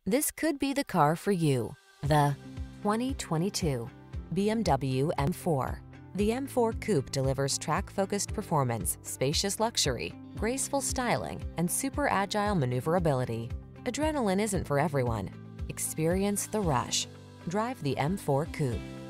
This could be the car for you. The 2022 BMW M4. The M4 Coupe delivers track-focused performance, spacious luxury, graceful styling, and super agile maneuverability. Adrenaline isn't for everyone. Experience the rush. Drive the M4 Coupe.